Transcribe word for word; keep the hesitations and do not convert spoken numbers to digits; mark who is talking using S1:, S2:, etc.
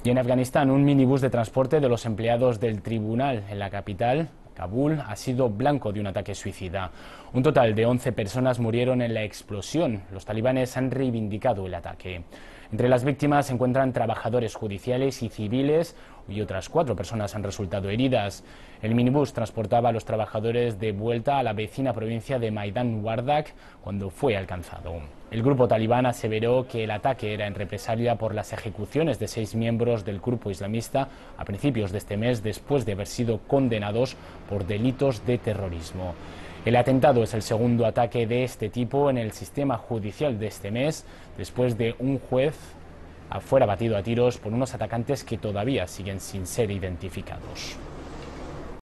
S1: Y en Afganistán, un minibús de transporte de los empleados del tribunal en la capital, Kabul, ha sido blanco de un ataque suicida. Un total de once personas murieron en la explosión. Los talibanes han reivindicado el ataque. Entre las víctimas se encuentran trabajadores judiciales y civiles y otras cuatro personas han resultado heridas. El minibús transportaba a los trabajadores de vuelta a la vecina provincia de Maidan Wardak cuando fue alcanzado. El grupo talibán aseveró que el ataque era en represalia por las ejecuciones de seis miembros del grupo islamista a principios de este mes después de haber sido condenados por delitos de terrorismo. El atentado es el segundo ataque de este tipo en el sistema judicial de este mes, después de un juez fuera abatido a tiros por unos atacantes que todavía siguen sin ser identificados.